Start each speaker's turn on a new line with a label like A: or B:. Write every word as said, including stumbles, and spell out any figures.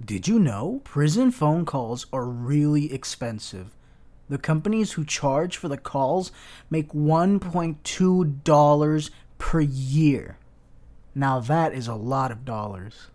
A: Did you know prison phone calls are really expensive? The companies who charge for the calls make one point two dollars per year. Now that is a lot of dollars.